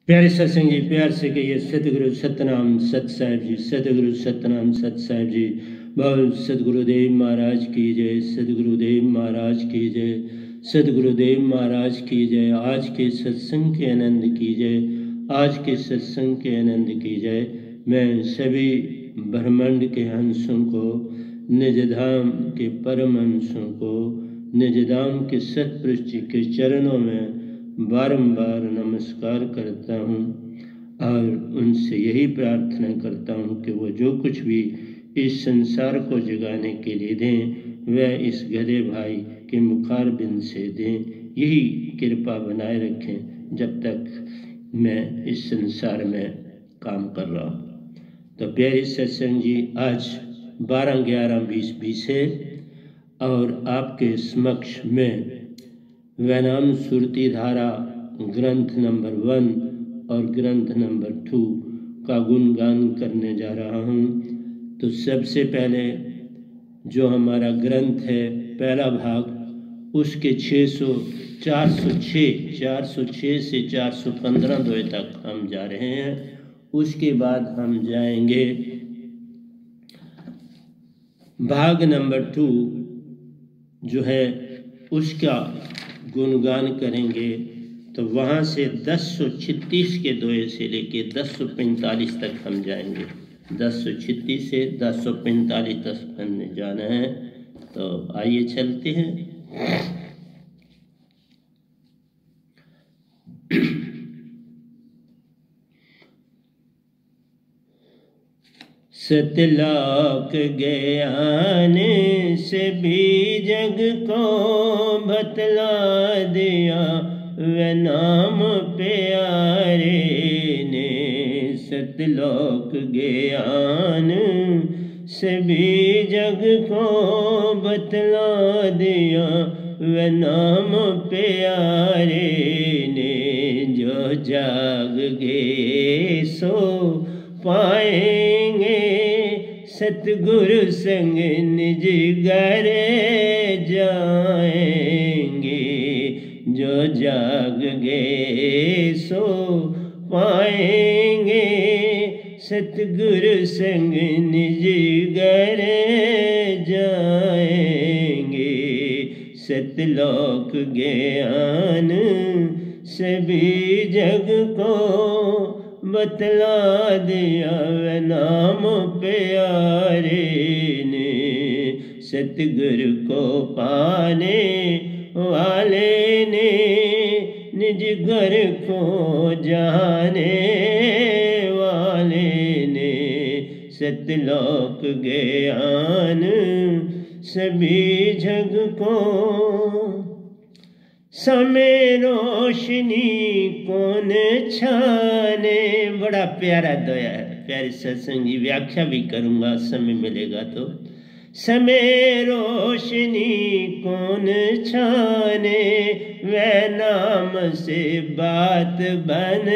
प्यारे सत्संग जी, प्यार से कहिए सतगुरु सतनाम सत साहिब जी, सतगुरु सतनाम सत साहिब जी। बोल सतगुरुदेव महाराज की जय, सतगुरुदेव महाराज की जय, सतगुरुदेव महाराज की जय। आज के सत्संग के आनंद की जय, आज के सत्संग के आनंद की जय। मैं सभी ब्रह्मांड के हंसों को, निजधाम के परम हंसों को, निजधाम के सतपुरुष जी के चरणों में बारंबार नमस्कार करता हूँ और उनसे यही प्रार्थना करता हूँ कि वो जो कुछ भी इस संसार को जगाने के लिए दें वह इस गधे भाई के मुखारबिंद से दें। यही कृपा बनाए रखें जब तक मैं इस संसार में काम कर रहा हूँ। तो प्यारे सत्संग जी, आज 12/11/2020 है और आपके समक्ष में वैनाम सुरती धारा ग्रंथ नंबर 1 और ग्रंथ नंबर 2 का गुणगान करने जा रहा हूँ। तो सबसे पहले जो हमारा ग्रंथ है पहला भाग, उसके 406 से 415 द्वय तक हम जा रहे हैं। उसके बाद हम जाएंगे भाग नंबर 2 जो है उसका गुणगान करेंगे। तो वहाँ से 1036 के द्वय से लेके 1045 तक हम जाएंगे। 1036 से 1045 तक हमने जाना है। तो आइए चलते हैं। सतलाक ज्ञान से भी जग को बतला दिया वे नाम प्यारे ने। सतलोक ज्ञान से भी जग को बतला दिया वे नाम प्यारे ने। जो जाग गए सो पाएंगे सतगुरु संग निज घर जाएंगे। जो जाग गए सो पाएंगे सतगुरु संग निज घर जाएंगे। सतलोक ज्ञान सभी जग को बतला दिया वे नाम प्यारे ने। सतगुरु को पाने वाले ने निज घर को जाने वाले ने। सतलोक ज्ञान सभी जग को समय रोशनी कौन छाने। बड़ा प्यारा दोया है प्यारे सत्संग जी, व्याख्या भी करूँगा समय मिलेगा तो। समय रोशनी कौन छाने वह नाम से बात बन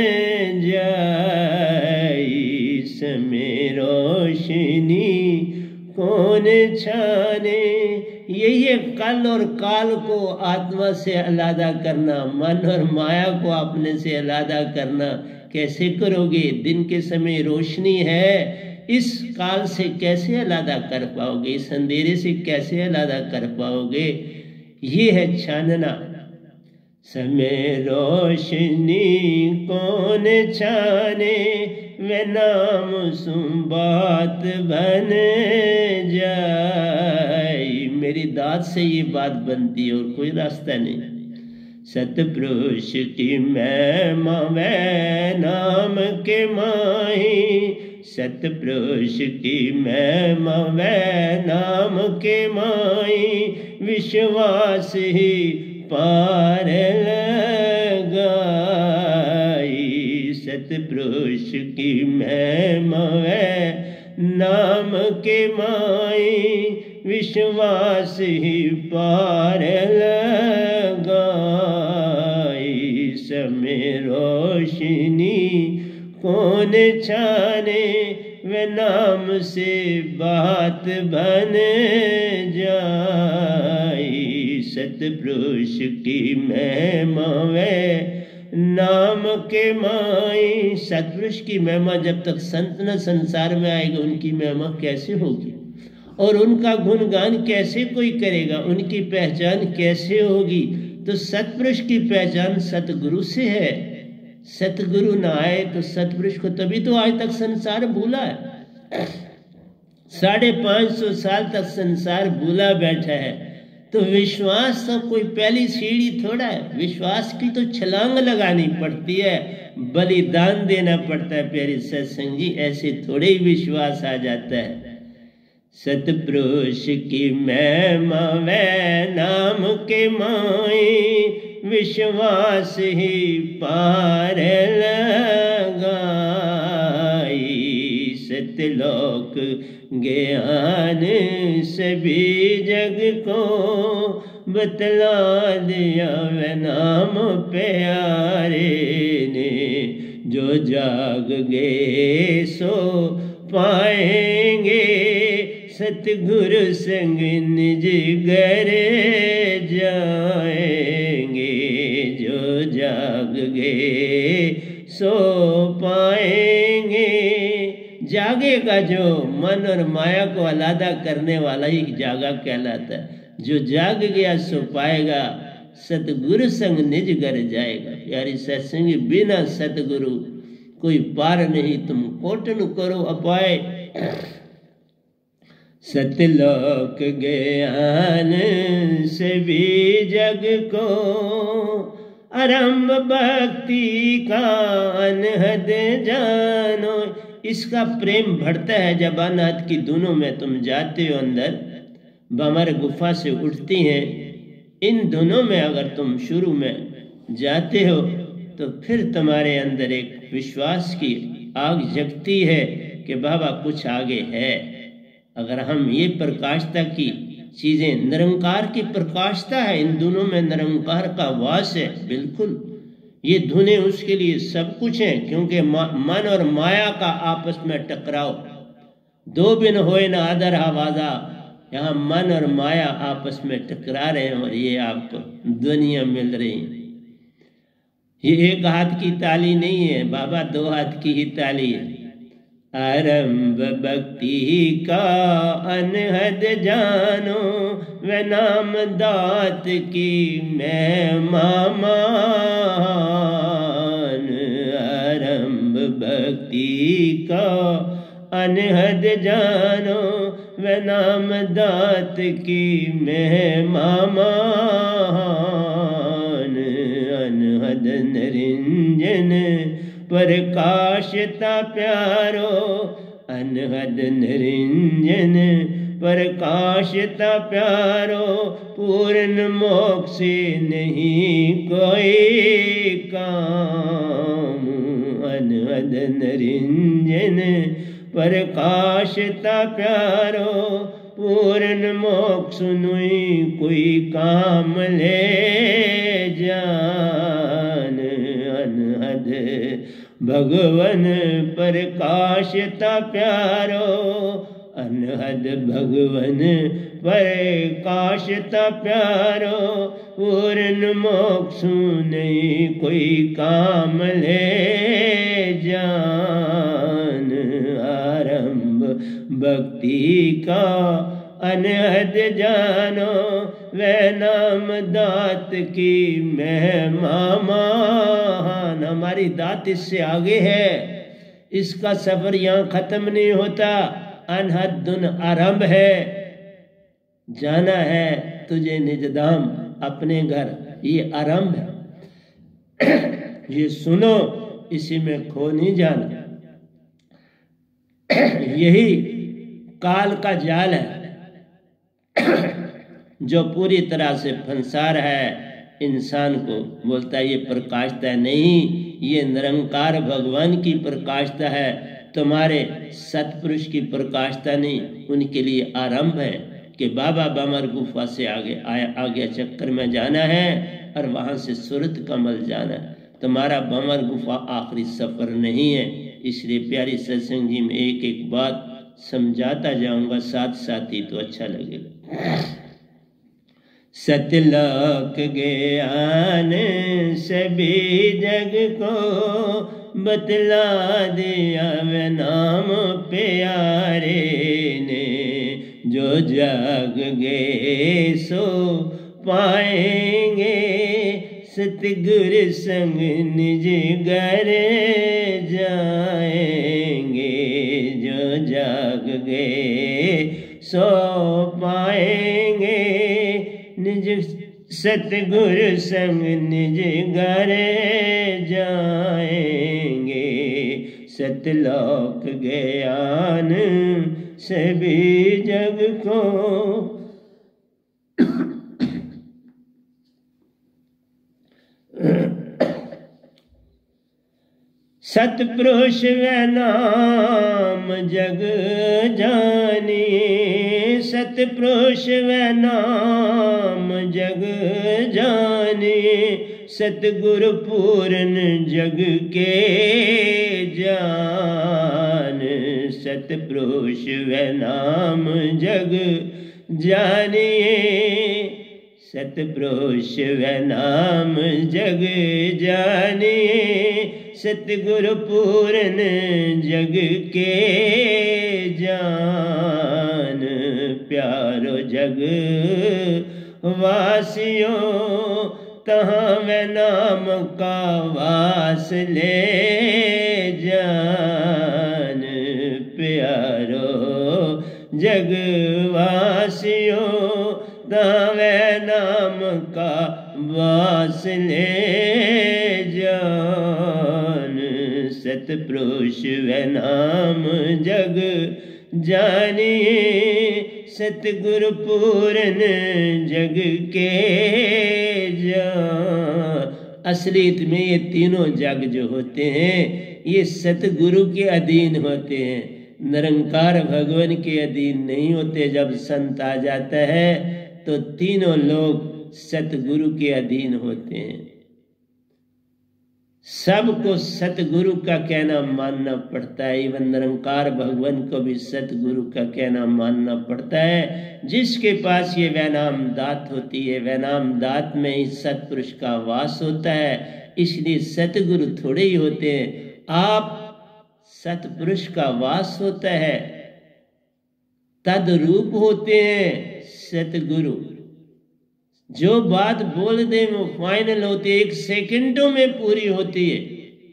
जाई। समय रोशनी कौन छाने, यही है कल और काल को आत्मा से अलग करना, मन और माया को अपने से अलग करना। कैसे करोगे? दिन के समय रोशनी है, इस काल से कैसे अलग कर पाओगे? इस अंधेरे से कैसे अलग कर पाओगे? ये है छानना। समय रोशनी कौन छाने वे नाम सुन बात बन जाए। मेरी दात से ये बात बनती है और कोई रास्ता नहीं। सतपुरुष की महिमा वै नाम के माही। सतपुरुष की महिमा वै नाम के माही। विश्वास ही पार लगाई। सतपुरुष की महिमा वै नाम के माई। विश्वास ही पार लगाई। समय रोशनी कौन छाने वे नाम से बात बन जाई। सतपुरुष की महिमा वे नाम के माई। सतपुरुष की महिमा जब तक संत न संसार में आएगा उनकी महिमा कैसे होगी, और उनका गुणगान कैसे कोई करेगा, उनकी पहचान कैसे होगी। तो सतपुरुष की पहचान सतगुरु से है। सतगुरु ना आए तो सतपुरुष को, तभी तो आज तक संसार भूला है। 550 साल तक संसार भूला बैठा है। तो विश्वास तो कोई पहली सीढ़ी थोड़ा है, विश्वास की तो छलांग लगानी पड़ती है, बलिदान देना पड़ता है। प्यारे सत्संगी, ऐसे थोड़े ही विश्वास आ जाता है। सतपुरुष की महिमा वै नाम के माई, विश्वास ही पार लगाई। सतलोक ज्ञान सभी जग को, बतला दिया वै नाम प्यारे ने। जो जाग गए सो पाएंगे, सतगुरु संग निज घर जाएंगे। जो जाग गए सो पाएंगे। जागेगा जो मन और माया को अलग करने वाला ही जागा कहलाता है। जो जाग गया सो पाएगा, सतगुरु संग निज घर जाएगा। यारी सत्संगी, बिना सतगुरु कोई पार नहीं, तुम कोटन करो अपाय। सतलोक ज्ञान सभी जग को, आरंभ भक्ति का अनहद जानो। इसका प्रेम बढ़ता है जब अनाथ की धुनों में तुम जाते हो अंदर, भंवर गुफा से उठती हैं। इन धुनों में अगर तुम शुरू में जाते हो तो फिर तुम्हारे अंदर एक विश्वास की आग जगती है कि बाबा कुछ आगे है। अगर हम ये प्रकाशता की चीजें, निरंकार की प्रकाशता है, इन दोनों में निरंकार का वास है। बिल्कुल ये धुनें उसके लिए सब कुछ है, क्योंकि मन और माया का आपस में टकराव। दो बिन होए ना आदर आवाजा, यहाँ मन और माया आपस में टकरा रहे हैं और ये आपको दुनिया मिल रही है। ये एक हाथ की ताली नहीं है बाबा, 2 हाथ की ही ताली है। आरंभ भक्ति का अनहद जानो, वे नाम दात की महिमा मान। आरंभ भक्ति का अनहद जानो, वे नाम दात की महिमा मान। अनहद निरंजन प्रकाशता प्यारो, अनहद निरंजन प्रकाशता प्यारो। पूर्ण मोक्ष नहीं कोई काम, अनहद निरंजन प्रकाशता प्यारो। पूर्ण मोक्ष नहीं कोई काम ले जान। अनहद भगवन प्रकाशता प्यारो, अनहद भगवन प्रकाशता प्यारो। पूर्ण मोक्ष नहीं कोई काम ले जान। आरंभ भक्ति का अनहद जानो, वह नाम दात की महिमा महान। हमारी दात इससे आगे है, इसका सफर यहाँ खत्म नहीं होता। अनहद धुन आरंभ है, जाना है तुझे निज धाम अपने घर, ये आरंभ है। ये सुनो, इसी में खो नहीं जाना। यही काल का जाल है जो पूरी तरह से फंसा रहा है इंसान को। बोलता है ये प्रकाशता नहीं, ये निरंकार भगवान की प्रकाशता है, तुम्हारे सतपुरुष की प्रकाशता नहीं। उनके लिए आरंभ है कि बाबा बामर गुफा से आगे चक्कर में जाना है और वहां से सूरत कमल जाना है। तुम्हारा बामर गुफा आखिरी सफर नहीं है। इसलिए प्यारी सत्संग जी में एक एक बात समझाता जाऊंगा, साथ साथ ही तो अच्छा लगेगा। सतलोक ज्ञान सभी जग को बतला दिया वे नाम प्यारे ने। जो जाग गए सो पाएंगे सतगुरु संग निज घर जाएंगे। जो जाग गए सो पाएंगे निज सतगुरु संग निज घर जाएंगे। सतलोक ज्ञान सभी जग को सतपुरुष व नाम जग जानिए। सतपुरुष व नाम जग जानिए। सतगुरु पूर्ण जग के जान। सतपुरुष व नाम जग जानिए। सतपुरुष व नाम जग जानिए। सतगुरु पूर्ण जग के जान। प्यारो जग वासियों तहाँ वे नाम का वास ले जान। प्यारो जग वासियों तहाँ वे नाम का वास ले जान। सतपुरुष व नाम जग जानिए। सतगुरु पूर्ण जग के जान। असलियत में ये तीनों जग जो होते हैं ये सतगुरु के अधीन होते हैं, निरंकार भगवान के अधीन नहीं होते। जब संत आ जाता है तो तीनों लोग सतगुरु के अधीन होते हैं। सबको सतगुरु का कहना मानना पड़ता है। एवं निरंकार भगवान को भी सतगुरु का कहना मानना पड़ता है। जिसके पास ये वैनाम दात होती है, वैनाम दात में ही सतपुरुष का वास होता है। इसलिए सतगुरु थोड़े ही होते हैं, आप सतपुरुष का वास होता है, तद्रूप होते हैं सतगुरु। जो बात बोल दे वो फाइनल होती है, 1 सेकंडों में पूरी होती है,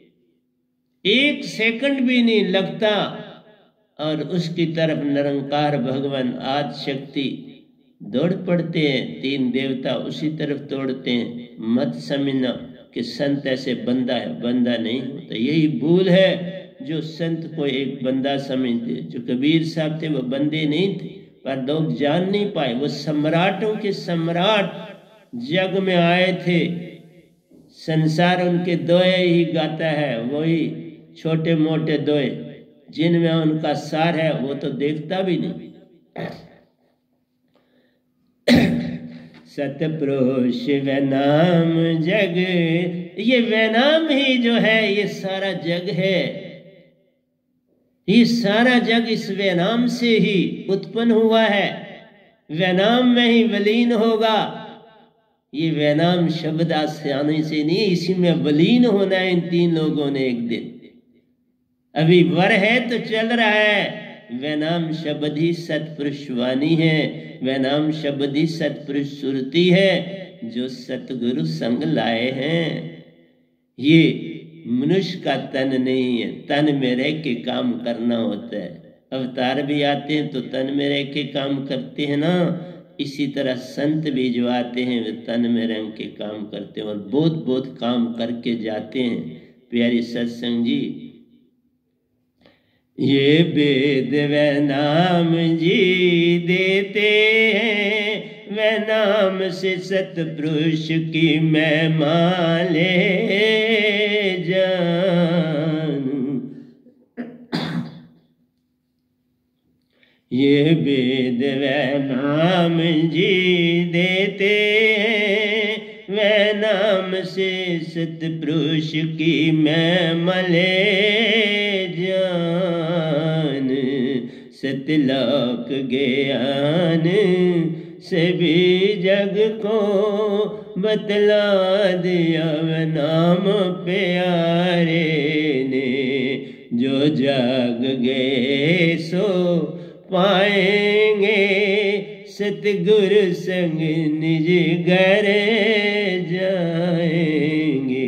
1 सेकंड भी नहीं लगता। और उसकी तरफ निरंकार भगवान आदि शक्ति दौड़ पड़ते हैं। 3 देवता उसी तरफ दौड़ते हैं। मत समझना कि संत ऐसे बंदा है, बंदा नहीं होता। यही भूल है जो संत को एक बंदा समझते। जो कबीर साहब थे वो बंदे नहीं थे, पर लोग जान नहीं पाए। वो सम्राटों के सम्राट जग में आए थे। संसार उनके दोए ही गाता है, वही छोटे मोटे दोए जिनमें उनका सार है वो तो देखता भी नहीं। सतपुरुष वैनाम जग, ये वैनाम ही जो है ये सारा जग है। ये सारा जग इस वैनाम से ही उत्पन्न हुआ है, वैनाम में ही विलीन होगा। ये वैनाम शब्द आसानी से नहीं, इसी में विलीन होना है इन 3 लोगों ने एक दिन। अभी वर है तो चल रहा है। वैनाम शब्द ही सतपुरुष वाणी है, वैनाम शब्द ही सतपुरुष सुरती है जो सतगुरु संग लाए हैं। ये मनुष्य का तन नहीं है, तन में रह के काम करना होता है। अवतार भी आते हैं तो तन में रह के काम करते हैं ना। इसी तरह संत भी जो आते हैं वे तन में रह के काम करते हैं और बहुत बहुत काम करके जाते हैं। प्यारी सत्संग जी, ये वेद वैनाम जी देते हैं, वैनाम से सतपुरुष की महिमा ले जानू। ये वेद वैनाम जी देते हैं, वैनाम से सतपुरुष की महिमा ले जान। सतलोक ज्ञान सभी जग को बतला दिया नाम प्यारे ने। जो जाग गए सो पाएंगे सतगुरु संग निज घर जाएंगे।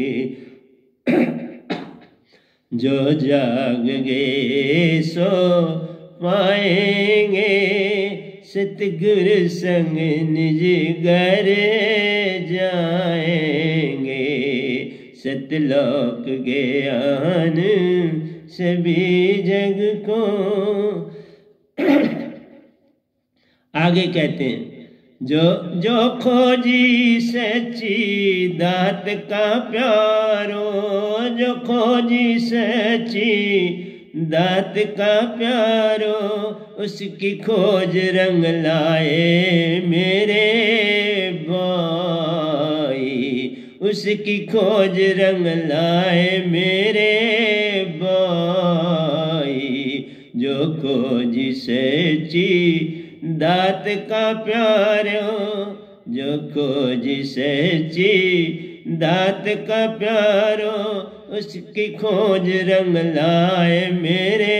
जो जाग गए सो पाएंगे सतगुरु संग निज घर जाएंगे। सतलोक ज्ञान सभी जग को। आगे कहते हैं जो खोजी सच्ची दात का प्यारो। जो खोजी सच्ची दात का प्यारो उसकी खोज रंग लाए मेरे भाई। उसकी खोज रंग लाए मेरे भाई। जो खोजी सच्ची दात का प्यारो। जो खोजी सच्ची दात का प्यारो उसकी खोज रंग लाए मेरे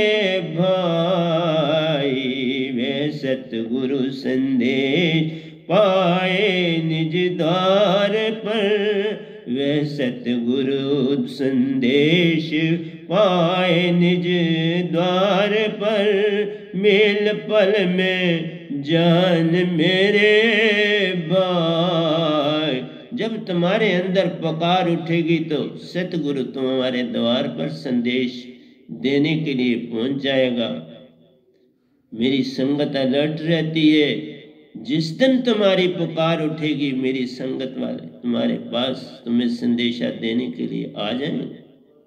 भाई। वे सतगुरु संदेश पाए निज द्वार पर। वे सतगुरु संदेश पाए निज द्वार पर। मेल पल में जान मेरे भाई। जब तुम्हारे अंदर पुकार उठेगी तो सतगुरु तुम्हारे द्वार पर संदेश देने के लिए पहुंच जाएगा। मेरी संगत अलर्ट रहती है। जिस दिन तुम्हारी पुकार उठेगी मेरी संगत वाले तुम्हारे पास तुम्हें संदेशा देने के लिए आ जाएंगे।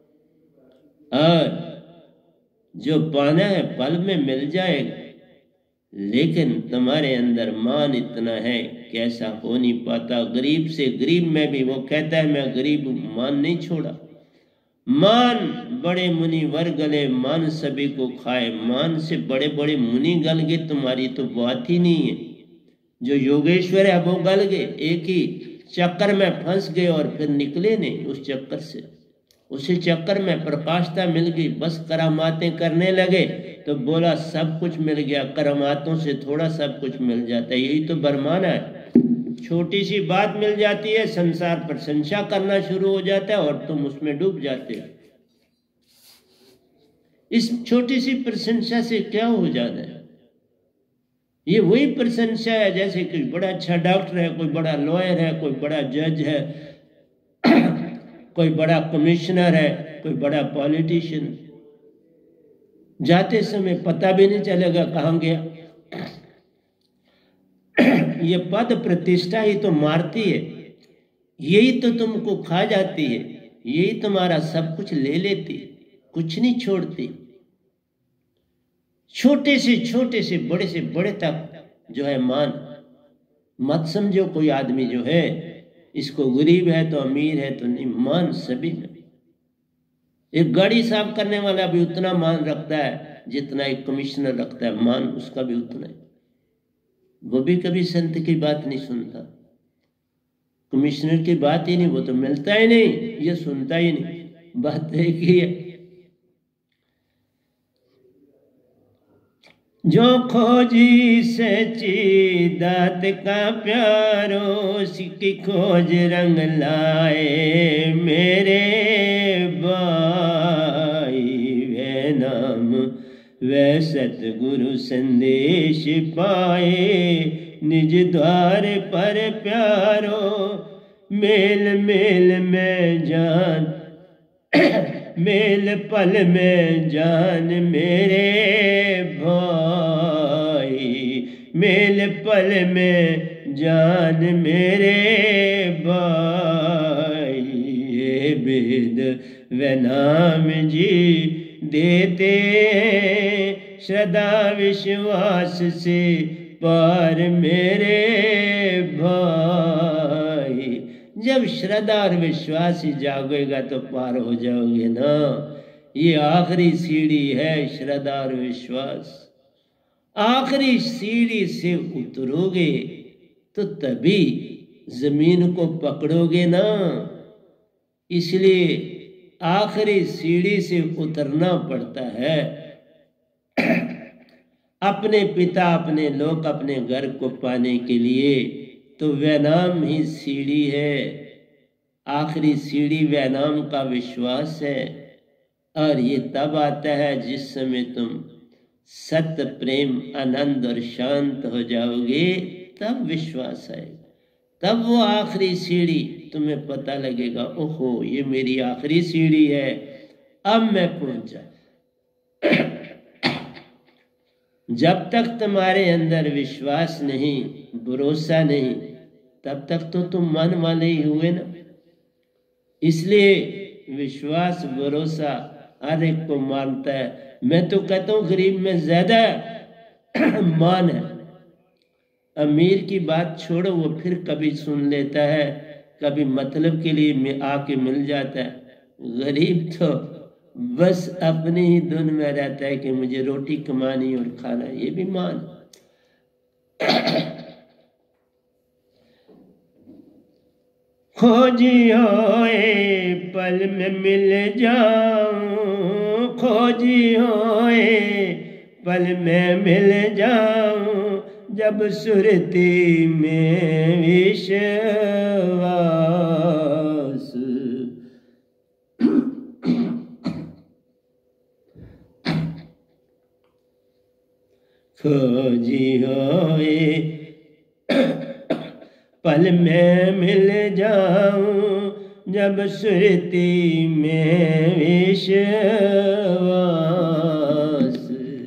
और जो पाना है पल में मिल जाएगा। लेकिन तुम्हारे अंदर मान इतना है कैसा हो नहीं पाता। गरीब से गरीब में भी वो कहता है मैं गरीब हूं, मान नहीं छोड़ा। मान बड़े मुनि वर गले मान सभी को खाए। मान से बड़े बड़े मुनि गल गए, तुम्हारी तो बात ही नहीं है। जो योगेश्वर है वो गल गए, एक ही चक्कर में फंस गए और फिर निकले नहीं उस चक्कर से। उसी चक्कर में प्रकाशता मिल गई, बस करामातें करने लगे तो बोला सब कुछ मिल गया। करामातों से थोड़ा सब कुछ मिल जाता है, यही तो बरमाना है। छोटी सी बात मिल जाती है, संसार प्रशंसा करना शुरू हो जाता है और तुम उसमें डूब जाते हो। इस छोटी सी प्रशंसा से क्या हो जाना है? ये वही प्रशंसा है जैसे कोई बड़ा अच्छा डॉक्टर है, कोई बड़ा लॉयर है, कोई बड़ा जज है, कोई बड़ा कमिश्नर है, कोई बड़ा पॉलिटिशियन। जाते समय पता भी नहीं चलेगा कहाँ गया। ये पद प्रतिष्ठा ही तो मारती है, यही तो तुमको खा जाती है, यही तुम्हारा सब कुछ ले लेती, कुछ नहीं छोड़ती। छोटे से बड़े तक जो है मान मत समझो। कोई आदमी जो है इसको गरीब है तो अमीर है तो नहीं, मान सभी में। एक गाड़ी साफ करने वाला भी उतना मान रखता है जितना एक कमिश्नर रखता है, मान उसका भी उतना है। वो भी कभी संत की बात नहीं सुनता, कमिश्नर की बात ही नहीं, वो तो मिलता ही नहीं, ये सुनता ही नहीं। बात एक ही है। जो खोजी सच्ची दात का प्यारो सिक्की खोज रंग लाए मेरे भाई। वे नाम वे सतगुरु संदेश पाए निज द्वार पर प्यारो। मेल में जान मेल पल में जान मेरे भाई। मेल पल में जान मेरे भाई। ये वेद व नाम जी देते श्रद्धा विश्वास से पार मेरे भाई। जब श्रद्धा और विश्वास ही जागेगा तो पार हो जाओगे ना। ये आखिरी सीढ़ी है श्रद्धा और विश्वास। आखिरी सीढ़ी से उतरोगे तो तभी जमीन को पकड़ोगे ना। इसलिए आखिरी सीढ़ी से उतरना पड़ता है। अपने पिता, अपने लोक, अपने घर को पाने के लिए तो वैनाम ही सीढ़ी है। आखिरी सीढ़ी वैनाम का विश्वास है। और ये तब आता है जिस समय तुम सत्य, प्रेम, आनंद और शांत हो जाओगे, तब विश्वास आएगा। तब वो आखिरी सीढ़ी तुम्हें पता लगेगा, ओहो ये मेरी आखिरी सीढ़ी है, अब मैं पहुंचा। जब तक तुम्हारे अंदर विश्वास नहीं, भरोसा नहीं, तब तक तो तुम मन वाले ही हुए ना। इसलिए विश्वास, भरोसा हर एक को मानता है। मैं तो कहता हूं गरीब में ज्यादा मान है। अमीर की बात छोड़ो, वो फिर कभी सुन लेता है, कभी मतलब के लिए आके मिल जाता है। गरीब तो बस अपनी ही धुन में रहता है कि मुझे रोटी कमानी और खाना, ये भी मान। खोजी होए पल में मिल जाऊं, खोजी होए पल में मिल जाऊं, जब सुरती में विश्वास। खोजी होए पल में मिल जाऊं, जब सुरती में विश्वास।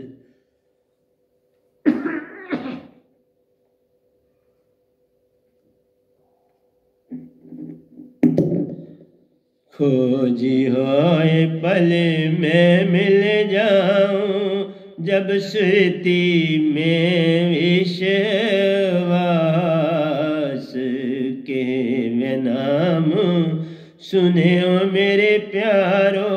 खोजी होए पल में मिल जाऊं, जब सुरती में विश्वास। के वे नाम सुने ओ मेरे प्यारो,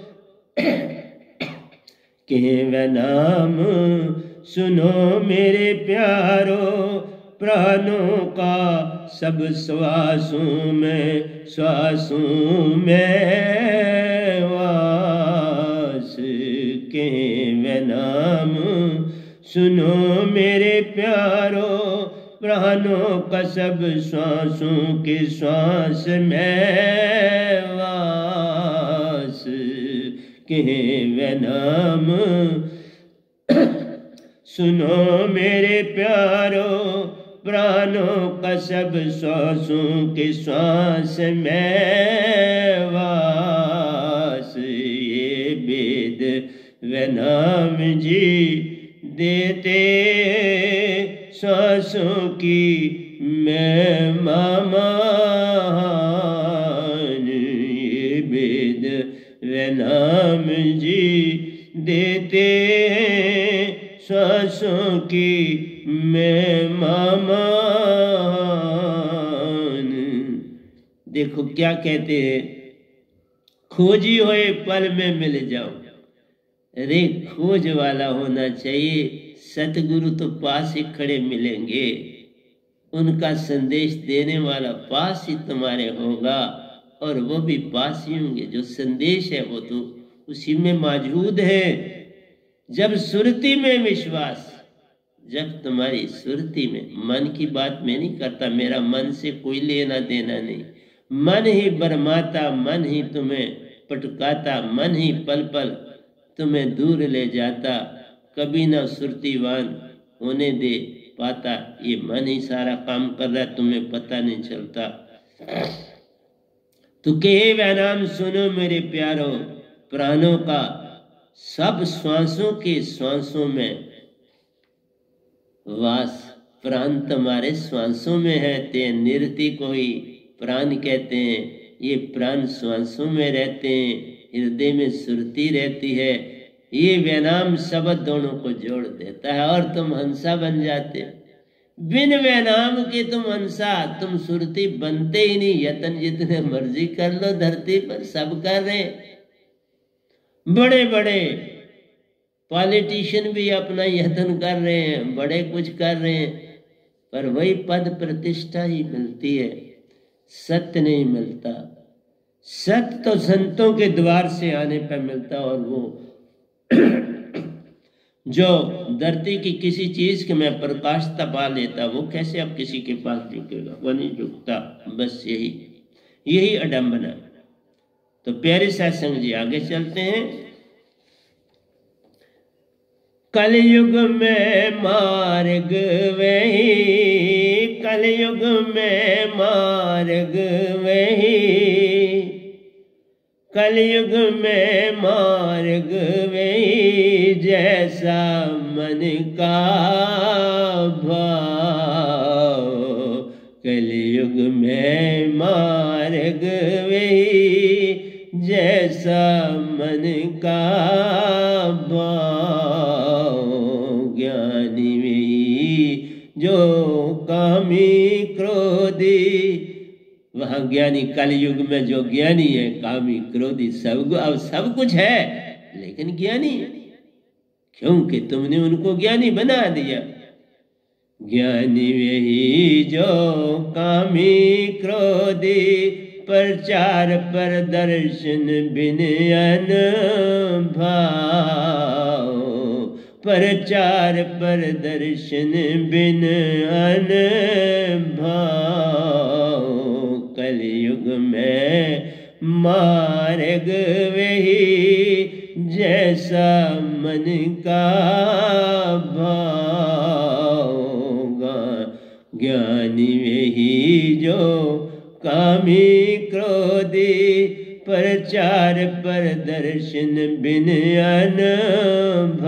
के वे नाम सुनो मेरे प्यारो, प्राणों का सब श्वासों में, श्वासों में वास। के वे नाम सुनो मेरे प्यारो, प्राणों का सब श्वासों के श्वास में वास। के वे नाम सुनो मेरे प्यारो, प्राणों का सब श्वासों के श्वास में वास। ये वेद वे नाम जी देते श्वासों की मैं मान। ये वेद वे नाम जी देते श्वासों की मैं मान। देखो क्या कहते हैं, खोजी होए पल में मिल जाओ। अरे खोज वाला होना चाहिए। सतगुरु तो पास ही खड़े मिलेंगे, उनका संदेश देने वाला पास ही तुम्हारे होगा, और वो भी पास ही होंगे। जो संदेश है वो तो उसी में मौजूद है। जब सुरती में विश्वास, जब तुम्हारी सुरती में, मन की बात मैं नहीं करता, मेरा मन से कोई लेना देना नहीं। मन ही बरमाता, मन ही तुम्हें पटकाता, मन ही पल पल तुम्हें दूर ले जाता, कभी ना सुरतीवान होने दे पाता। ये मन ही सारा काम कर रहा है, तुम्हें पता नहीं चलता। तो कहे वह नाम सुनो मेरे प्यारो, प्राणों का सब श्वासों के श्वासों में वास। प्राण तुम्हारे श्वासों में है, ते निरति को ही प्राण कहते हैं। ये प्राण श्वासों में रहते हैं, हृदय में सुरती रहती है। ये वैनाम शब्द दोनों को जोड़ देता है और तुम हंसा बन जाते। बिन वैनाम के तुम हंसा, तुम सुरती बनते ही नहीं। यतन जितने मर्जी कर लो धरती पर, सब कर रहे। बड़े बड़े पॉलिटिशियन भी अपना यत्न कर रहे हैं, बड़े कुछ कर रहे हैं, पर वही पद प्रतिष्ठा ही मिलती है, सत्य नहीं मिलता। सत्य तो संतों के द्वार से आने पर मिलता, और वो जो धरती की किसी चीज के में प्रकाशता पा लेता, वो कैसे अब किसी के पास झुकेगा? वो नहीं झुकता। बस यही अडम्बना। तो प्यारे सत्संग जी, आगे चलते हैं। कलयुग में मार्ग वही, कलयुग में मार्ग वही, कलयुग में मार्ग वही, जैसा मन का भाव। कलयुग में मार्ग वही, जैसा मन का भाव। ज्ञानी वही जो कामी क्रोधी, वहां ज्ञानी, कलयुग में जो ज्ञानी है, कामी क्रोधी, सब कुछ है, लेकिन ज्ञानी है, क्योंकि तुमने उनको ज्ञानी बना दिया। ज्ञानी वही जो कामी क्रोधी, प्रचार पर दर्शन बिन अनुभव। प्रचार पर दर्शन बिन अनुभव। कलयुग में मार्ग वही, जैसा मन का भाव। ज्ञानी वही जो कामी क्रोधी, प्रचार पर दर्शन बिन अनुभव।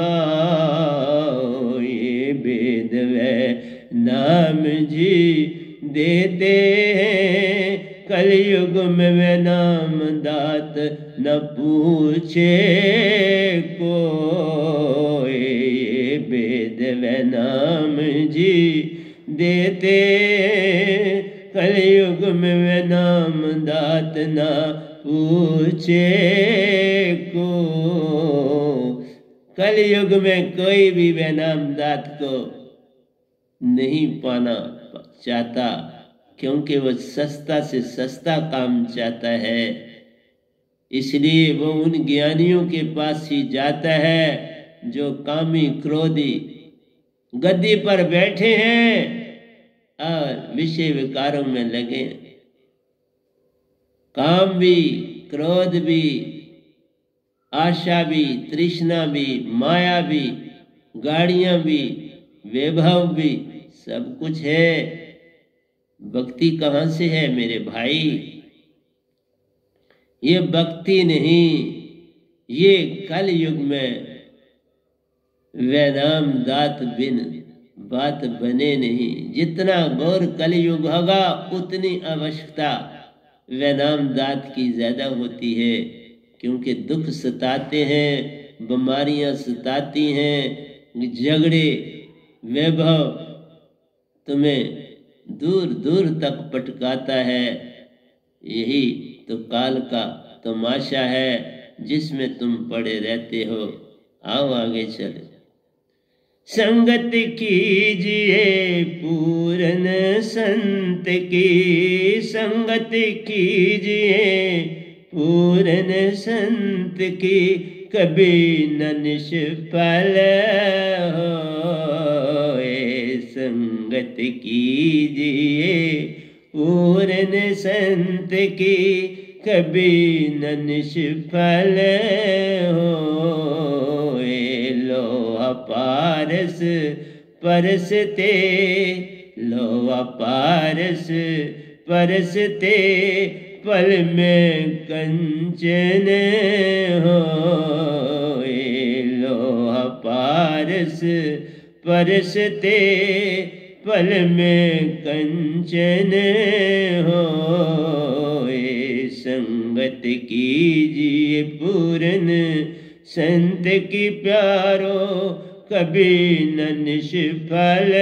ये वेद व नाम जी देते हैं, कलयुग में वे नाम दात न पूछे कोई। वेद व नाम जी देते, कलयुग में वे नाम दात न पूछे को। कलयुग में कोई भी वे नाम दात को नहीं पाना चाहता, क्योंकि वो सस्ता से सस्ता काम चाहता है। इसलिए वो उन ज्ञानियों के पास ही जाता है जो कामी क्रोधी गद्दी पर बैठे हैं और विषय विकारों में लगे। काम भी, क्रोध भी, आशा भी, तृष्णा भी, माया भी, गाड़ियां भी, वैभव भी, सब कुछ है। भक्ति कहां से है मेरे भाई? ये भक्ति नहीं, ये कल युग में वैनाम दात बिन बात बने नहीं। जितना गौर कल युग होगा, उतनी आवश्यकता वैनाम दात की ज्यादा होती है, क्योंकि दुख सताते हैं, बीमारियां सताती हैं, झगड़े, वैभव तुम्हें दूर दूर तक पटकाता है। यही तो काल का तमाशा है जिसमें तुम पड़े रहते हो। आओ आगे चले। संगत कीजिए पूरन संत की, संगत कीजिए पूरन संत की, कभी न निष्फल होए। संगत कीजिए पूरन संत की, कभी न निष्फल होए। लोहा पारस परसते, लोहा पारस परसते, पल में कंचन होए। लोहा पारस परसते, पल में कंचन होए। संगत कीजिए पूरन संत की प्यारो, कभी न निष्फल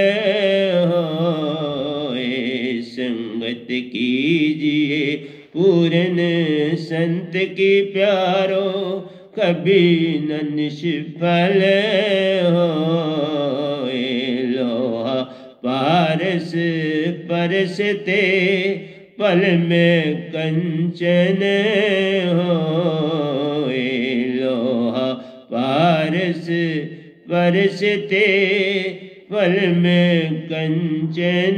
होए। संगत कीजिए पूरन संत की प्यारो, कभी न निष्फल होए। लोहा पारस परसते पल में कंचन होए। लोहा पारस परसते पल में कंचन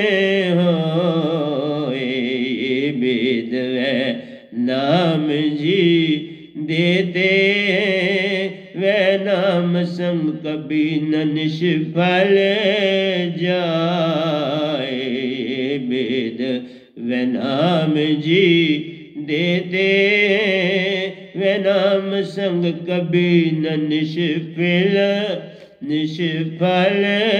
होए। वेद वे नाम जी देते वे नाम संग कभी न निष्फल जाए। वेद वे नाम जी देते वे नाम संग कभी न निष्फल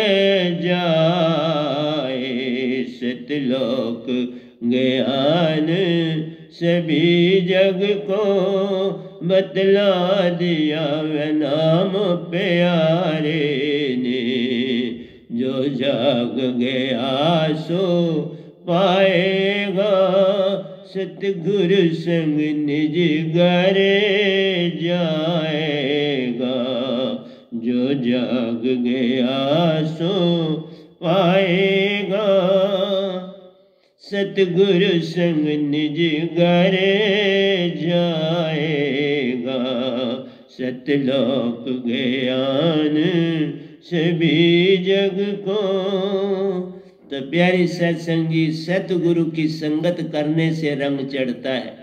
जाए। सतलोक ज्ञान सभी जग को बतला दिया वे नाम प्यारे ने। जो जाग गया सो पाएगा सतगुरु संग निज घर जाएगा। जो जाग गया सो पाएगा सतगुरु संग निज घर जाएगा। सतलोक ज्ञान सभी जग को। तो प्यारी सत्संगी, सतगुरु की संगत करने से रंग चढ़ता है।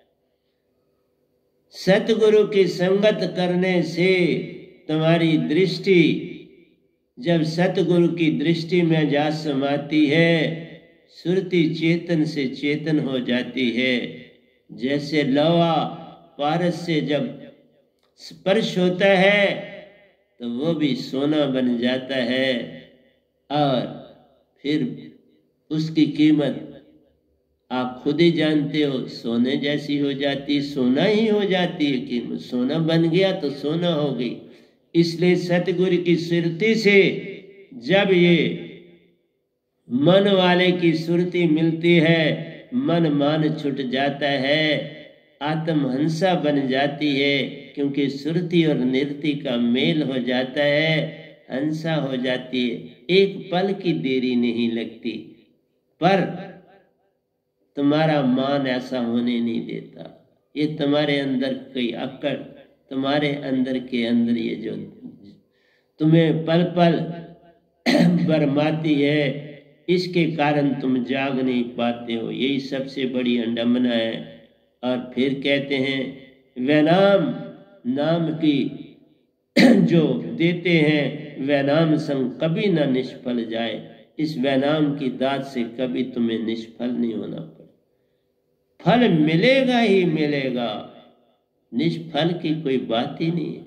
सतगुरु की संगत करने से तुम्हारी दृष्टि जब सतगुरु की दृष्टि में जा समाती है, सुरती चेतन से चेतन हो जाती है। जैसे लोहा पारस से जब स्पर्श होता है तो वो भी सोना बन जाता है और फिर उसकी कीमत आप खुद ही जानते हो, सोने जैसी हो जाती, सोना ही हो जाती है कीमत। सोना बन गया तो सोना हो गई। इसलिए सतगुरु की सुरती से जब ये मन वाले की सुरती मिलती है, मन मान छुट जाता है, आत्महंसा बन जाती है। क्योंकि सुरती और निरति का मेल हो जाता है, हंसा हो जाती है। एक पल की देरी नहीं लगती, पर तुम्हारा मान ऐसा होने नहीं देता। ये तुम्हारे अंदर कोई अकड़, तुम्हारे अंदर के अंदर ये जो तुम्हें पल पल बरमाती है, इसके कारण तुम जाग नहीं पाते हो। यही सबसे बड़ी अंडमना है। और फिर कहते हैं वह नाम की जो देते हैं वह नाम संग कभी ना निष्फल जाए। इस वैनाम की दात से कभी तुम्हें निष्फल नहीं होना पड़े। फल मिलेगा ही मिलेगा, निष्फल की कोई बात ही नहीं है।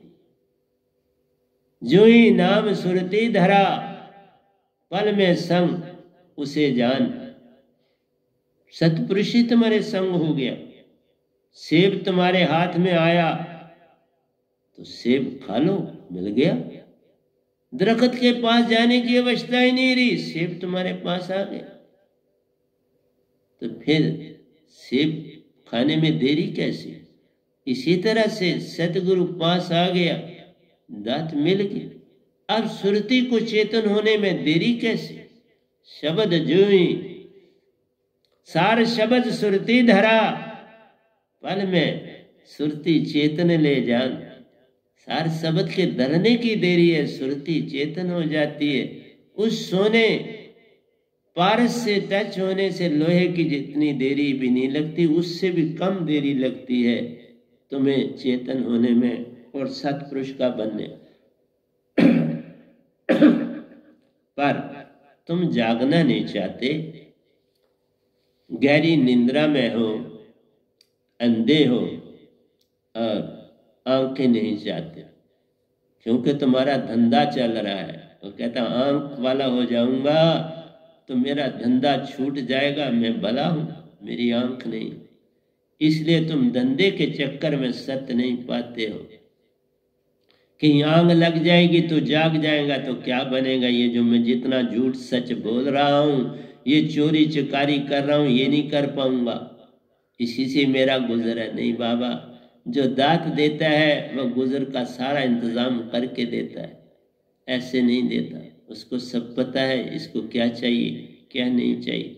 जो ही नाम सुरती धरा पल में संग उसे जान। सतपुरुष ही तुम्हारे संग हो गया। सेब तुम्हारे हाथ में आया तो सेब खा लो, मिल गया। दरख्त के पास जाने की अवस्था ही नहीं रही, सेब तुम्हारे पास आ गया। तो फिर सेब खाने में देरी कैसी? इसी तरह से सतगुरु पास आ गया, दात मिल गई। अब सुरती को चेतन होने में देरी कैसी? शब्द जो ही सार शब्द सुरती धरा पल में सुरती चेतन ले जान। सार शब्द के धरने की देरी है, सुरती चेतन हो जाती है। उस सोने पारस से टच होने से लोहे की जितनी देरी भी नहीं लगती, उससे भी कम देरी लगती है तुम्हें चेतन होने में और सतपुरुष का बनने। पर तुम जागना नहीं चाहते, गहरी निंद्रा में हो, अंधे हो और आंखें नहीं चाहते, क्योंकि तुम्हारा धंधा चल रहा है। वो कहता आंख वाला हो जाऊंगा तो मेरा धंधा छूट जाएगा, मैं भला हूं, मेरी आंख नहीं। इसलिए तुम धंधे के चक्कर में सत्य नहीं पाते हो। कि आंख लग जाएगी तो जाग जाएगा तो क्या बनेगा? ये जो मैं जितना झूठ सच बोल रहा हूं, ये चोरी चकारी कर रहा हूं, ये नहीं कर पाऊंगा, इसी से मेरा गुजर है। नहीं बाबा, जो दात देता है वह गुजर का सारा इंतजाम करके देता है, ऐसे नहीं देता। उसको सब पता है इसको क्या चाहिए क्या नहीं चाहिए।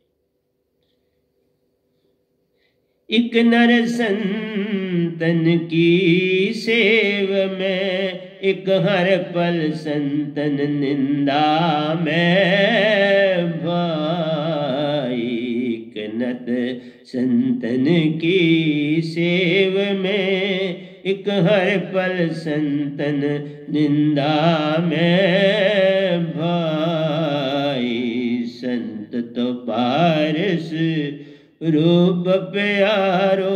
इक नर संतन की सेव में, इक हर पल संतन निंदा में भाई। इक नत संतन की सेव में, इक हर पल संतन निंदा में भाई। संत तो पारस रूप प्यारो,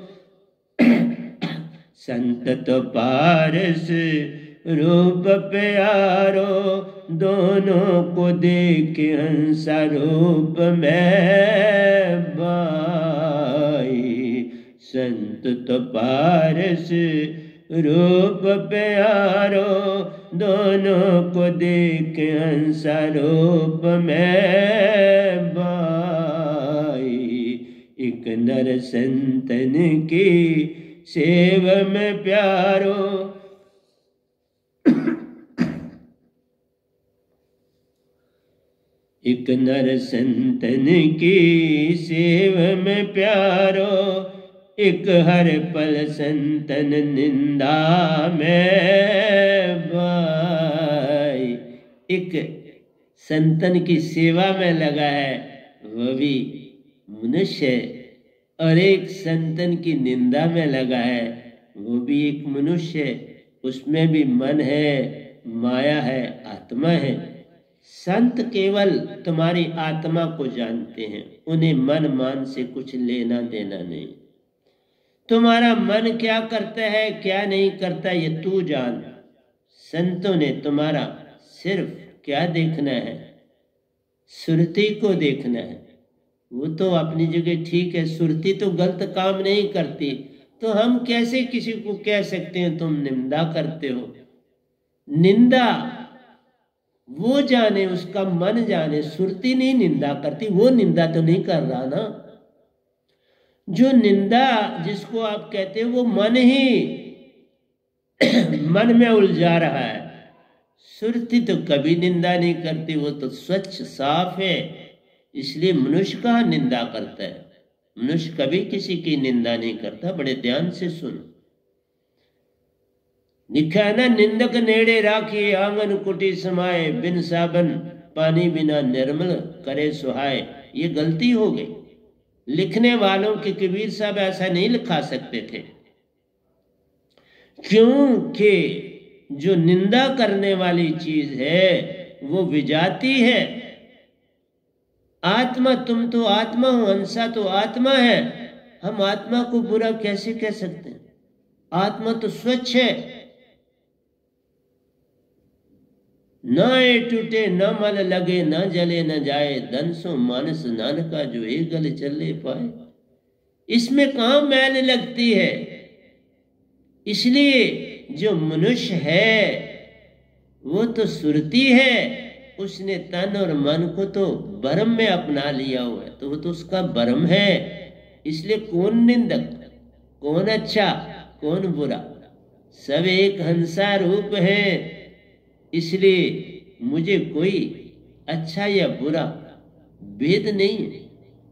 संत तो पारस रूप प्यारो। दोनों को देख हंसा रूप में भाई। संत तो पारस रूप प्यारो, दोनों को देख हंसा रूप में भाई। इक नर संतन की सेव में प्यारो, इक नर संतन की सेव में प्यारो। इक हर पल संतन निंदा में भाई। एक संतन की सेवा में लगा है वह भी मनुष्य है, और एक संतन की निंदा में लगा है वो भी एक मनुष्य है। उसमें भी मन है, माया है, आत्मा है। संत केवल तुम्हारी आत्मा को जानते हैं, उन्हें मन मान से कुछ लेना देना नहीं। तुम्हारा मन क्या करता है क्या नहीं करता ये तू जान। संतों ने तुम्हारा सिर्फ क्या देखना है, सुरती को देखना है। वो तो अपनी जगह ठीक है, सुरती तो गलत काम नहीं करती, तो हम कैसे किसी को कह सकते हैं तुम निंदा करते हो। निंदा वो जाने, उसका मन जाने। सुरती नहीं निंदा करती, वो निंदा तो नहीं कर रहा ना। जो निंदा जिसको आप कहते हो वो मन ही मन में उलझा रहा है। सुरती तो कभी निंदा नहीं करती, वो तो स्वच्छ साफ है। इसलिए मनुष्य कहाँ निंदा करता है, मनुष्य कभी किसी की निंदा नहीं करता। बड़े ध्यान से सुनो, लिखा है ना, निंदक नेड़े राखी आंगन कुटी समाये, बिन साबन पानी बिना निर्मल करे सुहाए। ये गलती हो गई लिखने वालों की। कबीर साहब ऐसा नहीं लिखा सकते थे, क्योंकि जो निंदा करने वाली चीज है वो विजाती है। आत्मा, तुम तो आत्मा हो, हंसा तो आत्मा है। हम आत्मा को बुरा कैसे कह सकते हैं? आत्मा तो स्वच्छ है। न ए टूटे न मल लगे, न जले न जाए, दंसो मानस नानका जो एक गल चले पाए। इसमें कहां मैल लगती है? इसलिए जो मनुष्य है वो तो सुरती है, उसने तन और मन को तो भ्रम में अपना लिया हुआ है, तो वो तो उसका भ्रम है। इसलिए कौन निंदक, कौन अच्छा, कौन बुरा, सब एक हंसा रूप है। इसलिए मुझे कोई अच्छा या बुरा भेद नहीं है।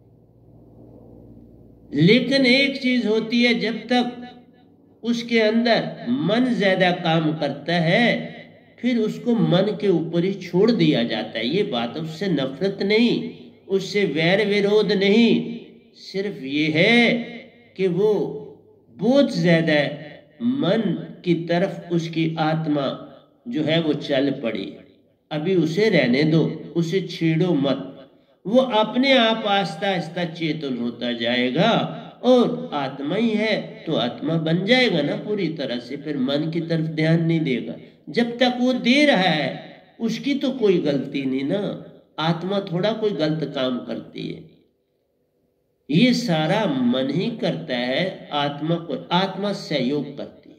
लेकिन एक चीज होती है, जब तक उसके अंदर मन ज्यादा काम करता है फिर उसको मन के ऊपर ही छोड़ दिया जाता है। ये बात, उससे नफरत नहीं, उससे वैर विरोध नहीं, सिर्फ ये है कि वो बहुत ज्यादा मन की तरफ उसकी आत्मा जो है वो चल पड़ी। अभी उसे रहने दो, उसे छेड़ो मत। वो अपने आप आस्ता आस्ता चेतन होता जाएगा, और आत्मा ही है तो आत्मा बन जाएगा ना पूरी तरह से। फिर मन की तरफ ध्यान नहीं देगा। जब तक वो दे रहा है उसकी तो कोई गलती नहीं ना। आत्मा थोड़ा कोई गलत काम करती है, ये सारा मन ही करता है। आत्मा को, आत्मा सहयोग करती है।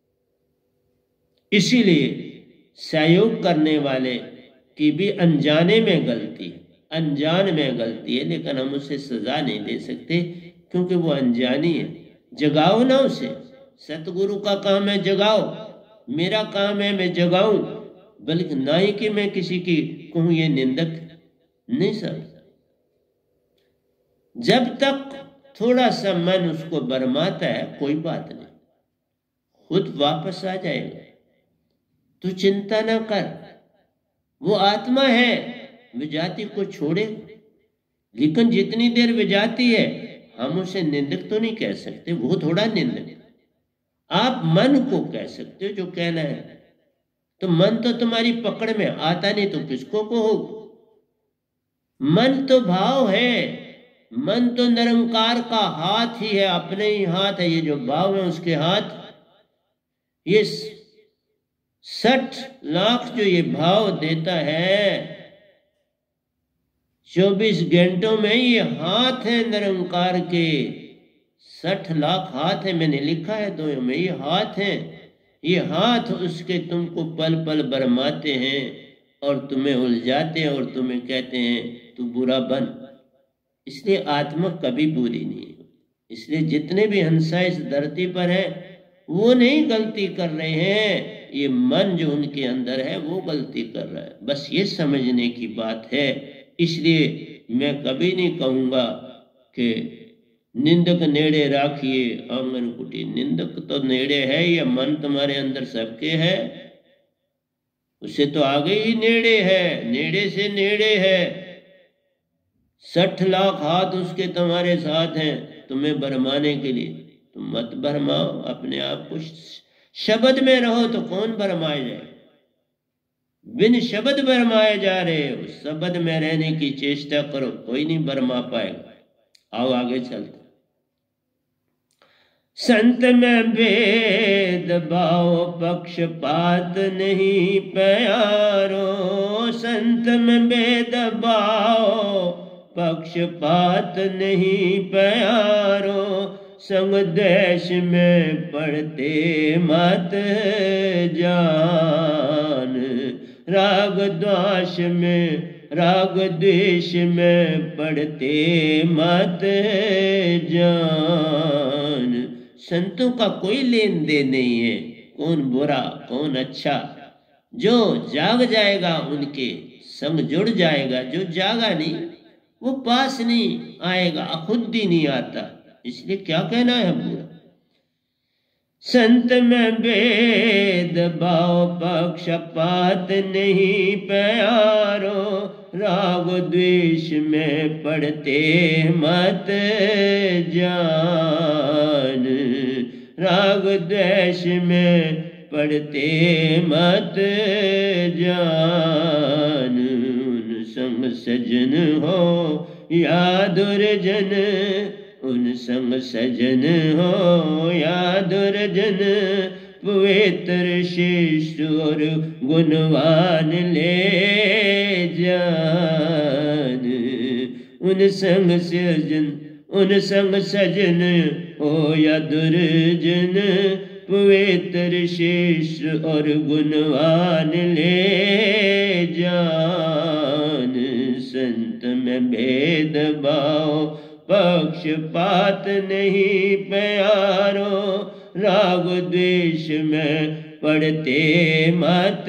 इसीलिए सहयोग करने वाले की भी अनजाने में गलती है, अनजान में गलती है, लेकिन हम उसे सजा नहीं दे सकते क्योंकि वो अनजानी है। जगाओ ना उसे, सतगुरु का काम है जगाओ, मेरा काम है मैं जगाऊं, बल्कि ना ही कि मैं किसी की कहूं ये निंदक नहीं सर। जब तक थोड़ा सा मन उसको बरमाता है कोई बात नहीं, खुद वापस आ जाएगा। तू चिंता ना कर, वो आत्मा है, विजाति को छोड़े। लेकिन जितनी देर विजाति है हम उसे निंदक तो नहीं कह सकते, वो थोड़ा निंदक। आप मन को कह सकते हो जो कहना है। तो मन तो तुम्हारी पकड़ में आता नहीं तो किसको कहो। मन तो भाव है, मन तो निरंकार का हाथ ही है, अपने ही हाथ है। ये जो भाव है उसके हाथ, ये 60 लाख जो ये भाव देता है 24 घंटों में, ये हाथ है निरंकार के। 60 लाख हाथ है, मैंने लिखा है दो में, ये हाथ है। ये हाथ उसके तुमको पल पल बरमाते हैं और तुम्हें उलझाते हैं और तुम्हें कहते हैं तू बुरा बन। इसलिए आत्मा कभी बुरी नहीं है। इसलिए जितने भी हंसा इस धरती पर है वो नहीं गलती कर रहे हैं, ये मन जो उनके अंदर है वो गलती कर रहा है। बस ये समझने की बात है। इसलिए मैं कभी नहीं कहूँगा कि निंदक नेड़े राखिए आंगन कुटी। निंदक तो नेड़े है, ये मन तुम्हारे अंदर सबके है, उससे तो आगे ही नेड़े है, नेड़े से नेड़े है। 60 लाख हाथ उसके तुम्हारे साथ हैं तुम्हें भरमाने के लिए। तुम मत भरमाओ अपने आप को, शब्द में रहो तो कौन भरमाए जाए। बिन शब्द भरमाए जा रहे हो, शब्द में रहने की चेष्टा करो, कोई नहीं भरमा पाएगा। आओ आगे चलते। संत में भेद भाव पक्षपात नहीं प्यारो, संत में भेद भाव पक्षपात नहीं प्यारो, संग देश में पढ़ते मत जान, राग द्वेष में राग द्वेष में पढ़ते मत जान। संतों का कोई लेन देन नहीं है, कौन बुरा कौन अच्छा। जो जाग जाएगा उनके संग जुड़ जाएगा, जो जागा नहीं वो पास नहीं आएगा, खुद ही नहीं आता। इसलिए क्या कहना है बुरा। संत में भेद भाव पक्षपात नहीं प्यारो, राग द्वेष में पढ़ते मत जान, राग द्वेष में पढ़ते मत जान। उन संग सजन हो या दुर्जन, उन संग सजन हो या दुर्जन, पवित्र शिष्ट और गुणवान ले जान। उन संग सजन हो या दुर्जन, पवित्र शिष्ट और गुणवान ले जान। संत में भेद भाव पक्षपात नहीं प्यारो, राग द्वेष में पढ़ते मत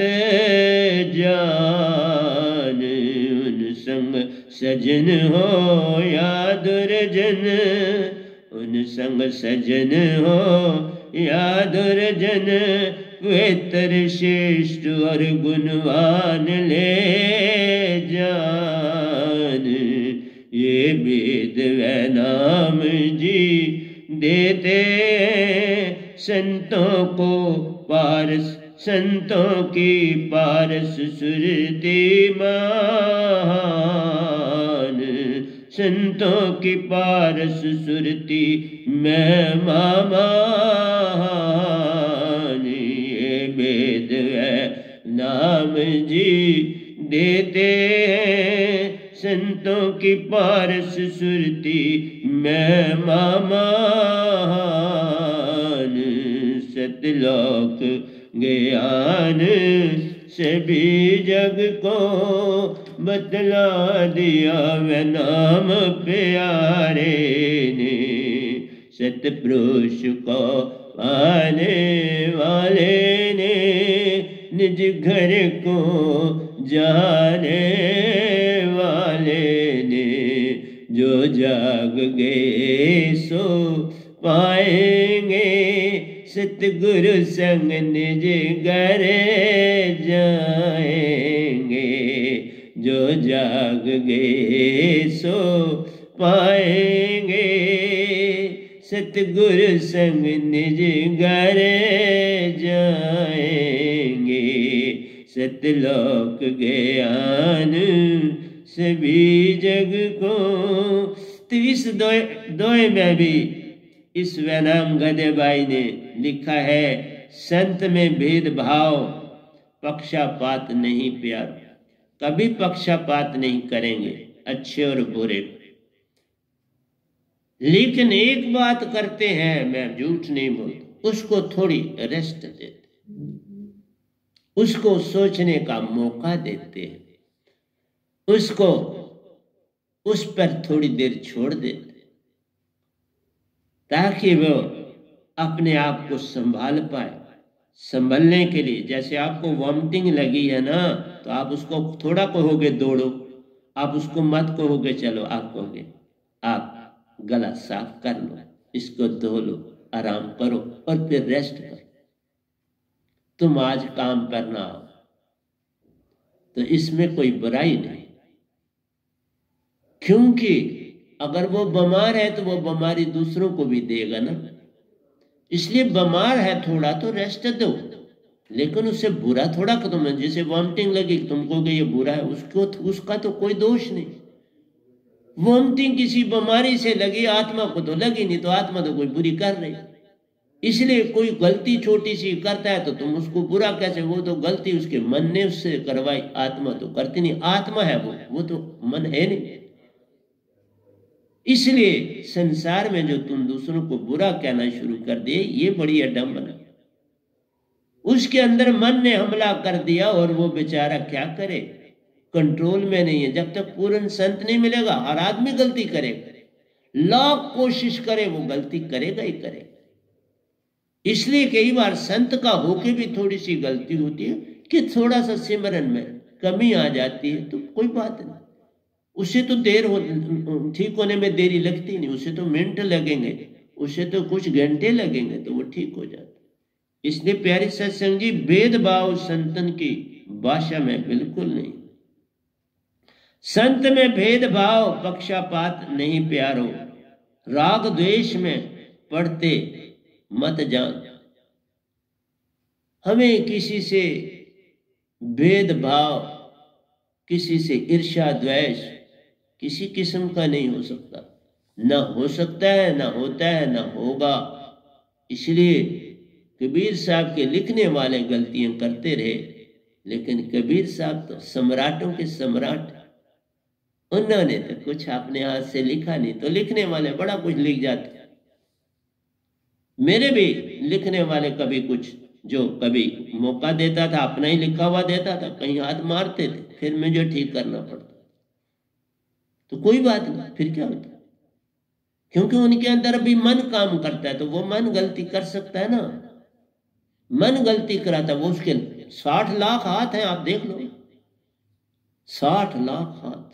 जान। उन संग सजन हो या दुर्जन, उन संग सजन हो या दुर्जन, पवित्र श्रेष्ठ और गुणवान ले जान। ये वेद व नाम जी देते संतों को पारस, संतों की पारस सुरती मान। संतों की पारस सुरती में मान। ये वेद व नाम जी देते संतों की पारस सुरती में मान। सतलोक ज्ञान सभी जग को बतला दिया वे नाम प्यारे ने। सतपुरुष को पाने वाले ने, निज घर को जाने वाले ने, जो जाग गए सो पाएंगे सतगुरु संग निज घर जाएंगे। जो जाग गए सो पाएंगे सतगुरु संग निज घर जाएंगे। सतलोक ज्ञान सभी जग को। तो इस दोए में भी इस वैनाम गदेबाई ने लिखा है, संत में भेदभाव पक्षापात नहीं प्यार। कभी पक्षापात नहीं करेंगे अच्छे और बुरे, लेकिन एक बात करते हैं, मैं झूठ नहीं बोलता, उसको थोड़ी रेस्ट देते, उसको सोचने का मौका देते हैं, उसको उस पर थोड़ी देर छोड़ देते ताकि वो अपने आप को संभाल पाए। संभलने के लिए, जैसे आपको वॉमिटिंग लगी है ना, तो आप उसको थोड़ा कहोगे दौड़ो, आप उसको मत कहोगे चलो, आप कहोगे आप गला साफ कर लो, इसको धो लो, आराम करो और फिर रेस्ट करो। तुम आज काम करना हो तो इसमें कोई बुराई नहीं, क्योंकि अगर वो बीमार है तो वो बीमारी दूसरों को भी देगा ना। इसलिए बीमार है थोड़ा तो रेस्ट दो, लेकिन उससे बुरा थोड़ा खत्म है। जैसे वॉमिटिंग लगी तुम कहोगे ये बुरा है, उसका तो कोई दोष नहीं। वॉमिटिंग किसी बीमारी से लगी, आत्मा को तो लगी नहीं, तो आत्मा तो कोई बुरी कर रही। इसलिए कोई गलती छोटी सी करता है तो तुम उसको बुरा कैसे, वो तो गलती उसके मन ने उससे करवाई, आत्मा तो करती नहीं। आत्मा है वो तो मन है नहीं। इसलिए संसार में जो तुम दूसरों को बुरा कहना शुरू कर दिए, ये बड़ी अडम्बना। उसके अंदर मन ने हमला कर दिया और वो बेचारा क्या करे, कंट्रोल में नहीं है। जब तक पूर्ण संत नहीं मिलेगा, हर आदमी गलती करेगा, लाख कोशिश करे वो गलती करेगा ही करेगा। इसलिए कई बार संत का होके भी थोड़ी सी गलती होती है कि थोड़ा सा सिमरन में कमी आ जाती है, तो कोई बात नहीं, उसे तो देर हो, ठीक होने में देरी लगती नहीं, उसे तो मिनट लगेंगे, उसे तो कुछ घंटे लगेंगे, तो वो ठीक हो जाता। इसलिए प्यारे सत्संग जी, भेदभाव संतन की भाषा में बिल्कुल नहीं। संत में भेदभाव पक्षापात नहीं प्यारो, राग द्वेष में पड़ते मत जान। हमें किसी से भेदभाव, किसी से ईर्ष्या द्वेष किसी किस्म का नहीं हो सकता, ना हो सकता है, ना होता है, ना होगा। इसलिए कबीर साहब के लिखने वाले गलतियां करते रहे, लेकिन कबीर साहब तो सम्राटों के सम्राट, उन्होंने तो कुछ अपने हाथ से लिखा नहीं, तो लिखने वाले बड़ा कुछ लिख जाते। मेरे भी लिखने वाले कभी कुछ, जो कभी मौका देता था अपना ही लिखा हुआ देता था, कहीं हाथ मारते थे, फिर मुझे ठीक करना पड़ता। तो कोई बात नहीं, फिर क्या होता, क्योंकि उनके अंदर अभी मन काम करता है, तो वो मन गलती कर सकता है ना। मन गलती कराता, वो उसके 60 लाख हाथ हैं, आप देख लो, 60 लाख हाथ,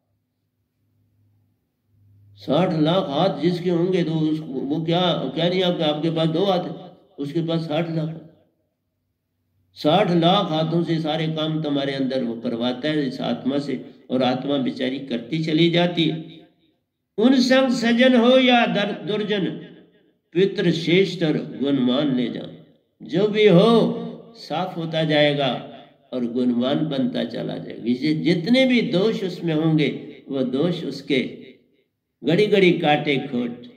60 लाख हाथ जिसके होंगे तो वो क्या नहीं, आपके पास 2 हाथ है, उसके पास 60 लाख। 60 लाख हाथों से सारे काम तुम्हारे अंदर वो करवाता है इस आत्मा से, और आत्मा बेचारी करती चली जाती है। उन संग सजन हो या दुर्जन, पितृ श्रेष्ठ और गुणमान ले जा। जो भी हो साफ होता जाएगा और गुणवान बनता चला जाएगा। जितने भी दोष उसमें होंगे, वो दोष उसके घड़ी घड़ी काटे खोट,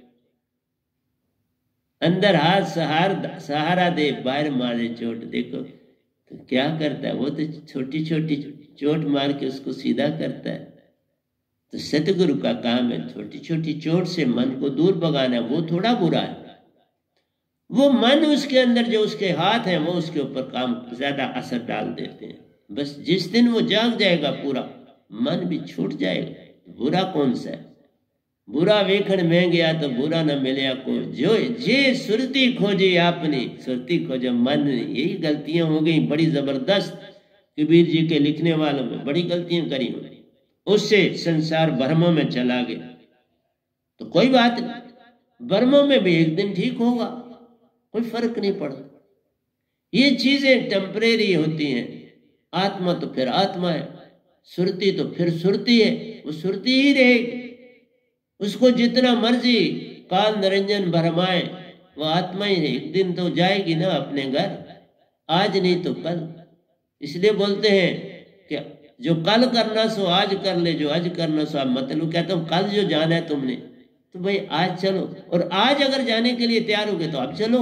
अंदर हाथ सहारा दे, बाहर मारे चोट। देखो तो क्या करता है, वो तो छोटी छोटी चोट मार के उसको सीधा करता है। तो सतगुरु का काम है छोटी छोटी चोट से मन को दूर भगाना। वो थोड़ा बुरा है, वो मन उसके अंदर जो उसके हाथ हैं वो उसके ऊपर काम ज्यादा असर डाल देते हैं। बस जिस दिन वो जाग जाएगा पूरा, मन भी छूट जाएगा। बुरा कौन सा है, बुरा वेखण में गया तो बुरा न मिलया को। जो जे सुरती खोजी आपने, सुरती खोजे मन। यही गलतियां हो गई बड़ी जबरदस्त, कबीर जी के लिखने वालों में बड़ी गलतियां करी, उससे संसार भ्रमों में चला गया। तो कोई बात नहीं, भ्रमों में भी एक दिन ठीक होगा, कोई फर्क नहीं पड़ता। ये चीजें टेम्परेरी होती हैं। आत्मा तो फिर आत्मा है, सुरती तो फिर सुरती है, वो सुरती ही रहेगी। उसको जितना मर्जी काल निरंजन भरमाए, वो आत्मा ही है। एक दिन तो जाएगी ना अपने घर, आज नहीं तो कल। इसलिए बोलते हैं कि जो कल करना सो आज कर ले, जो आज करना सो अब मत लो। कहता हूं कल जो जाना है तुमने, तो भाई आज चलो, और आज अगर जाने के लिए तैयार हो गए तो अब चलो।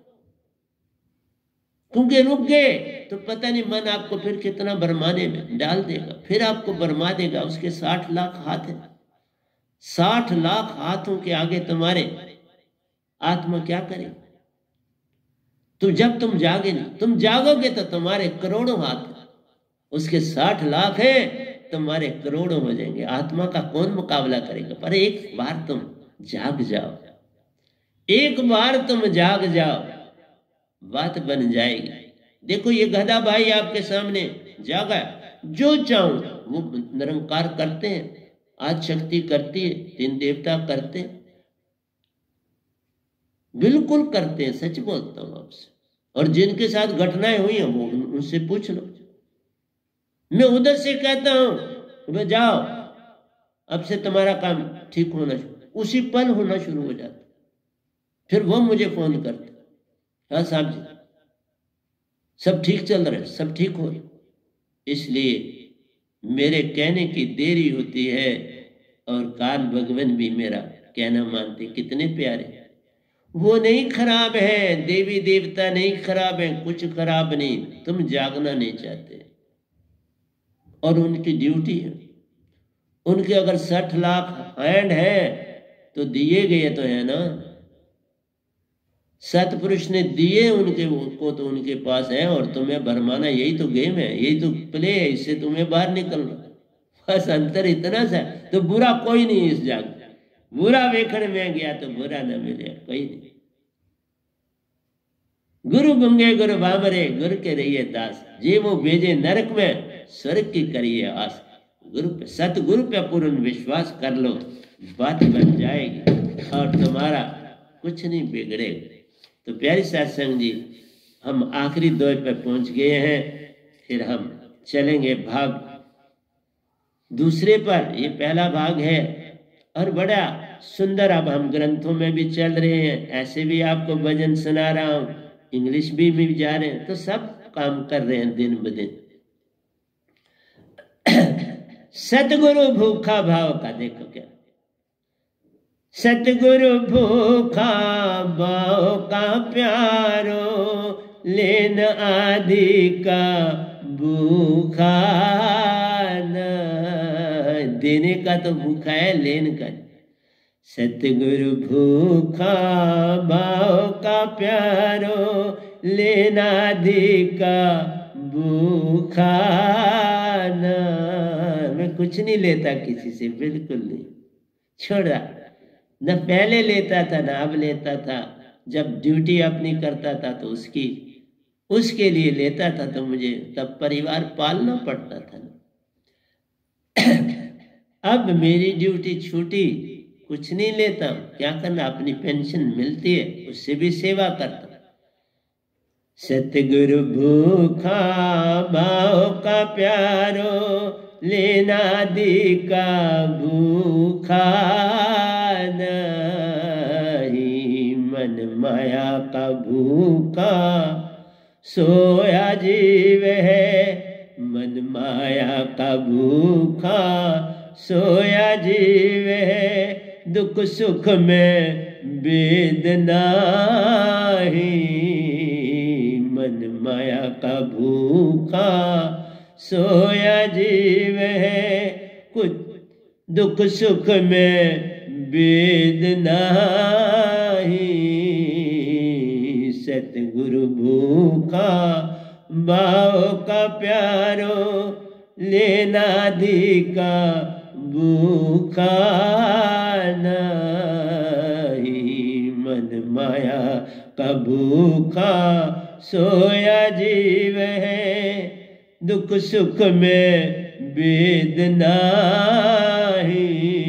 क्योंकि रुक गए तो पता नहीं मन आपको फिर कितना भरमाने में डाल देगा, फिर आपको भरमा देगा। उसके 60 लाख हाथ है, 60 लाख हाथों के आगे तुम्हारे आत्मा क्या करे। तो जब तुम जागे नहीं, तुम जागोगे तो तुम्हारे करोड़ों हाथ, उसके 60 लाख है, तुम्हारे करोड़ों हो जाएंगे। आत्मा का कौन मुकाबला करेगा। पर एक बार तुम जाग जाओ, एक बार तुम जाग जाओ, बात बन जाएगी। देखो ये गधा भाई आपके सामने जागा, जो चाहूं वो निरंकार करते हैं, आज शक्ति करती है, 3 देवता करते हैं, बिल्कुल करते हैं, सच बोलता हूं आपसे। और जिनके साथ घटनाएं हुई हैं वो उनसे पूछ लो। मैं उधर से कहता हूं भाई जाओ, अब से तुम्हारा काम ठीक होना, उसी पल होना शुरू हो जाता। फिर वो मुझे फोन करते, हाँ साहब जी सब ठीक चल रहा है, सब ठीक हो रहा। इसलिए मेरे कहने की देरी होती है, और काल भगवान भी मेरा कहना मानते। कितने प्यारे, वो नहीं खराब है, देवी देवता नहीं खराब है, कुछ खराब नहीं, तुम जागना नहीं चाहते। और उनकी ड्यूटी है, उनके अगर 60 लाख हैंड है तो दिए गए तो है ना। सतपुरुष ने दिए उनके को तो उनके पास है, और तुम्हें भरमाना यही तो गेम है, यही तो प्ले है, इससे तुम्हें बाहर निकलना। बस अंतर इतना सा। तो बुरा कोई नहीं इस जग, बुरा वेखण में गया तो बुरा न मिले कोई नहीं। गुरु गंगे गुरु बाबरे, गुरु के रहिए दास, जे वो भेजे नरक में, स्वर्ग की करिए आस। गुरु पे, सतगुरु पे पूर्ण विश्वास कर लो, बात बन जाएगी और तुम्हारा कुछ नहीं बिगड़ेगा। तो प्यारी सत्संग जी, हम आखिरी दौर पे पहुंच गए हैं, फिर हम चलेंगे भाग दूसरे पर। ये पहला भाग है और बड़ा सुंदर। अब हम ग्रंथों में भी चल रहे हैं, ऐसे भी आपको भजन सुना रहा हूं, इंग्लिश भी जा रहे हैं, तो सब काम कर रहे हैं दिन ब दिन। सतगुरु भूखा भाव का देखो क्या, सतगुरु भूखा भाव का प्यारो, लेन आदि का भूखा न। देने का तो भूखा है, लेन का। सतगुरु भूखा भाव का प्यारो, लेन आदि का भूखा न। मैं कुछ नहीं लेता किसी से, बिल्कुल नहीं, छोड़ा। न पहले लेता था न अब लेता था। जब ड्यूटी अपनी करता था तो उसके लिए लेता था, तो मुझे तब परिवार पालना पड़ता था। अब मेरी ड्यूटी छूटी, कुछ नहीं लेता, क्या करना, अपनी पेंशन मिलती है उससे भी सेवा करता। सतगुरु भूखा भाव का प्यारो, लेन आदि का भूखा नहीं। मन माया का भूखा सोया जीव है, मन माया का भूखा सोया जीव है। दुख सुख में भेद नाही, मन माया का भूखा सोया जीव है। कुछ दुख सुख में भेद नाही, सतगुरु भूखा भाव का प्यारो, लेन आदि का भूखा नहीं, मन माया का भूखा सोया जीव है, दुख सुख में भेद नाही,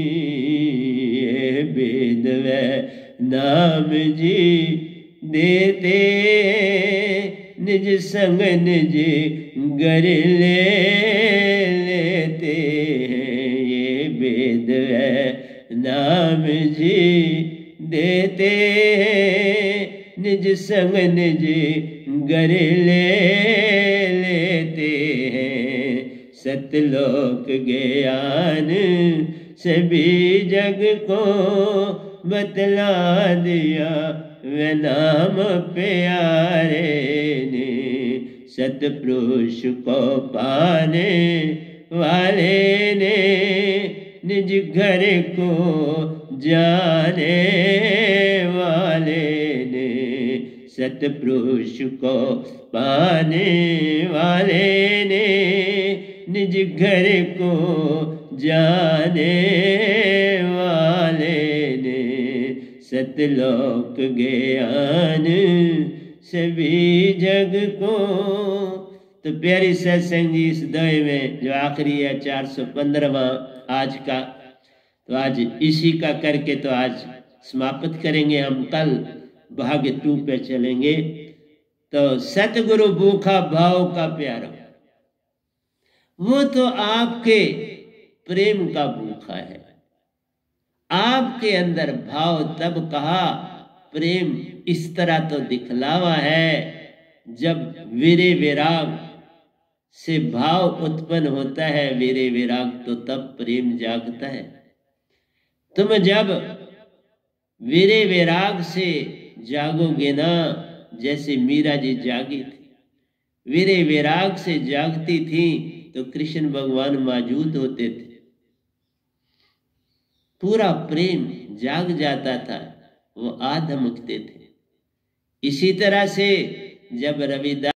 भेद वे नाम जी देते, निज संग निज घर ले लेते हैं, ये भेद वे नाम जी देते हैं, निज संग निज घर ले लेते हैं। सतलोक ज्ञान सभी जग को बतला दिया वे नाम प्यारे ने, सतपुरुष को पाने वाले ने, निज घर को जाने वाले ने, सतपुरुष को पाने वाले ने, निज घर को जाने वाले ने, सतलोक ज्ञान सभी जग को। तो प्यारी सत्संग जी, इस दौर में जो आखिरी है 415वां आज का, तो आज इसी का करके तो आज समाप्त करेंगे। हम कल भाग 2 पे चलेंगे। तो सतगुरु भूखा भाव का प्यारा, वो तो आपके प्रेम का भूखा है। आपके अंदर भाव तब कहा, प्रेम इस तरह तो दिखलावा है जब वीरे विराग से भाव उत्पन्न होता है। वीरे विराग तो तब प्रेम जागता है। तुम जब वीरे विराग से जागोगे ना, जैसे मीरा जी जागी थी, वीरे विराग से जागती थी तो कृष्ण भगवान मौजूद होते थे, पूरा प्रेम जाग जाता था, वो आ धमकते थे। इसी तरह से जब रविदास